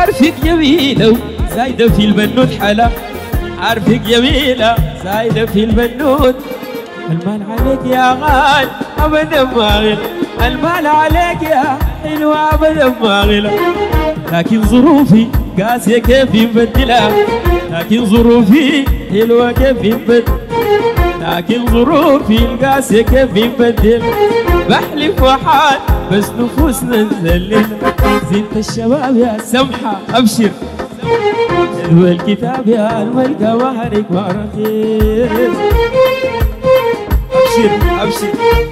عارفك جميلة زايدة في البنوت حلا، عارفك جميلة زايدة في البنوت. المال عليك يا غال أبدا ما غلا، المال عليك يا حلوة أبدا ما غلا. لكن ظروفي قاسية كيف يبدلها، لكن ظروفي حلوة كيف يبدل، لكن ظروفي القاسية كيف يبدل. بحلف وحال بس نفوسنا نذلل. زينة الشباب يا سمحة أبشر، حلو الكتاب يا الملكة وهرك وعرفير. أبشر أبشر.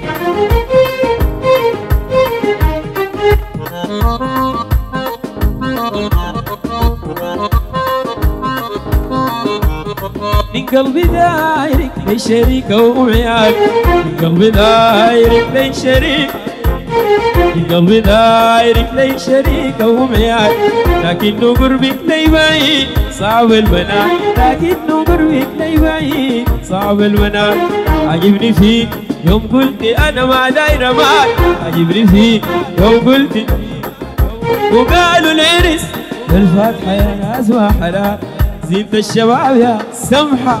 من قلبي دايرك لي شريكة وعيال، من قلبي دايرك لي شريك، من قلبي دايرك لي شريكة وعيال. لكنه قربك لي بعيد صعب المنال، لكنه قربك لي بعيد صعب المنال. عجبني فيك يوم قلت أنا ما دايرة مال، عجبني فيك يوم قلت وقالوا العرس الفاتحة يا ناس وحلال. زينة الشباب يا سمحة.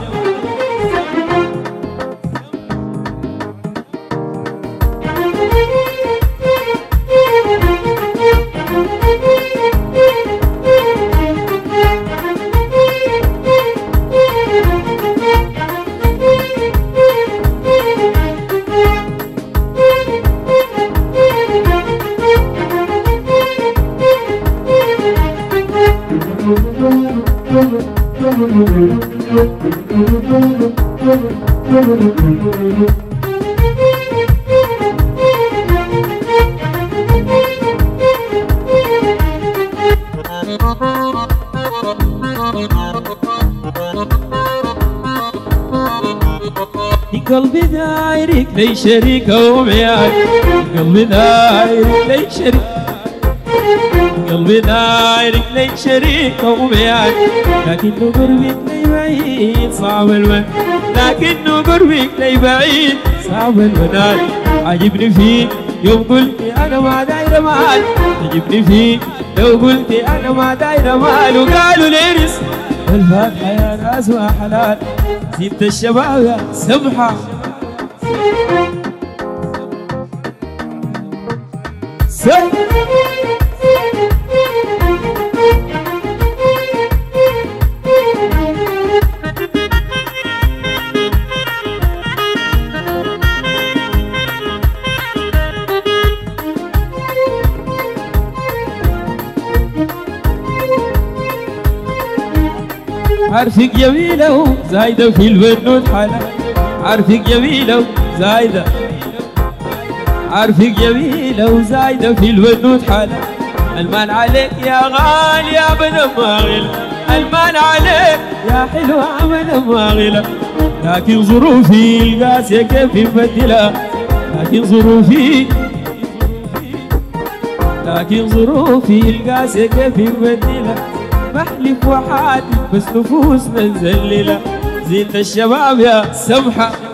قلبي دايرك لي شريكة وعيال، قلبي دايرك لي شريك، قلبي دايرك لي شريكة وعيال. لكنه قربك لي بعيد صعب المنال، لكنه قربك لي بعيد صعب المنال. عجبني فيك يوم قلت أنا ما دايرة مال، عجبني فيك لو قلت أنا ما دايرة مال. وقالوا العرس الفاتحة يا ناس وحلال. زينة الشباب يا سمحة. عارفك جميلة وزايدة في البنوت حلا، عارفك جميلة وزايدة، عارفك جميلة وزايدة في البنوت حلا. المال عليك يا غالي أبدا ما غلا، المال عليك يا حلوة أبدا ما غلا. لكن ظروفي القاسية كيف يبدلها، لكن ظروفي، لكن ظروفي القاسية كيف يبدلها. بحلف وحاتف بس نفوسنا نذللها. زينة الشباب يا سمحة.